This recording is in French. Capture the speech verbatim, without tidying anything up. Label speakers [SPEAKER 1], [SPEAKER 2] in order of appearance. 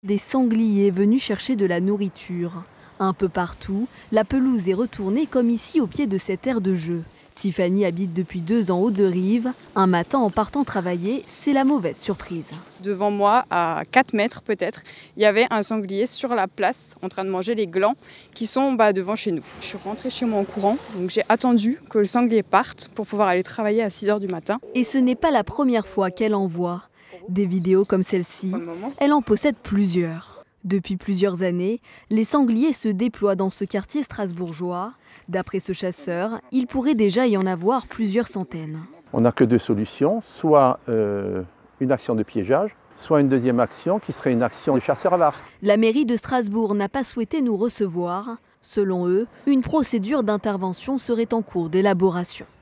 [SPEAKER 1] Des sangliers venus chercher de la nourriture. Un peu partout, la pelouse est retournée comme ici au pied de cette aire de jeu. Tiffany habite depuis deux ans Haut-de-Rive. Un matin en partant travailler, c'est la mauvaise surprise.
[SPEAKER 2] Devant moi, à quatre mètres peut-être, il y avait un sanglier sur la place en train de manger les glands qui sont bah, devant chez nous. Je suis rentrée chez moi en courant, donc j'ai attendu que le sanglier parte pour pouvoir aller travailler à six heures du matin.
[SPEAKER 1] Et ce n'est pas la première fois qu'elle en voit. Des vidéos comme celle-ci, elle en possède plusieurs. Depuis plusieurs années, les sangliers se déploient dans ce quartier strasbourgeois. D'après ce chasseur, il pourrait déjà y en avoir plusieurs centaines.
[SPEAKER 3] On n'a que deux solutions, soit euh, une action de piégeage, soit une deuxième action qui serait une action de chasseur à l'arc.
[SPEAKER 1] La mairie de Strasbourg n'a pas souhaité nous recevoir. Selon eux, une procédure d'intervention serait en cours d'élaboration.